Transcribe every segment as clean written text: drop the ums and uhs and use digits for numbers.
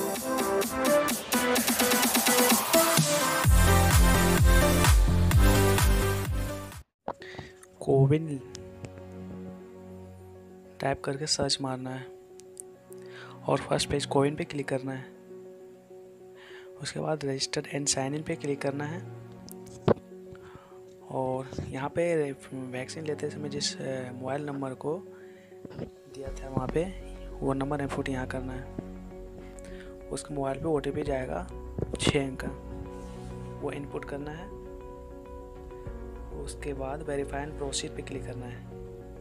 CoWIN type करके search मारना है और फर्स्ट पेज कोविन पे क्लिक करना है। उसके बाद रजिस्टर एंड साइन इन पे क्लिक करना है और यहाँ पे वैक्सीन लेते समय जिस मोबाइल नंबर को दिया था वहाँ पे वो नंबर इनपुट यहाँ करना है। उसके मोबाइल पे OTP जाएगा 6 अंक का, वो इनपुट करना है। उसके बाद वेरीफाई एंड प्रोसीड पे क्लिक करना है।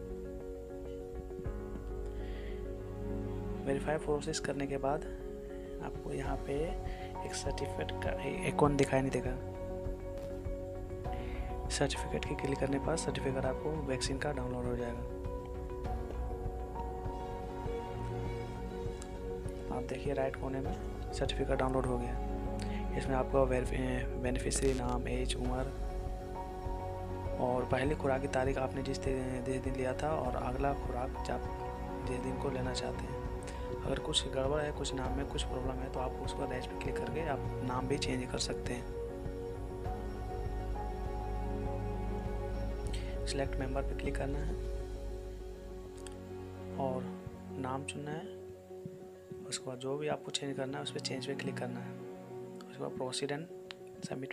वेरीफाई प्रोसेस करने के बाद आपको यहाँ पे एक सर्टिफिकेट का आइकॉन दिखाई नहीं देगा। सर्टिफिकेट के क्लिक करने पर सर्टिफिकेट आपको वैक्सीन का डाउनलोड हो जाएगा। आप देखिए राइट कोने में सर्टिफिकेट डाउनलोड हो गया। इसमें आपका बेनिफिशियरी नाम, एज, उम्र और पहली खुराक की तारीख आपने जिस दिन लिया था और अगला खुराक जिस दिन को लेना चाहते हैं। अगर कुछ गड़बड़ है, कुछ नाम में कुछ प्रॉब्लम है तो आप उसको रैज पे क्लिक करके आप नाम भी चेंज कर सकते हैं। सिलेक्ट मेंबर पे क्लिक करना है और नाम चुनना है। उसके बाद जो भी आपको चेंज करना है उस पर चेंज पे क्लिक करना है। उसके बाद प्रोसीड एंड सबमिट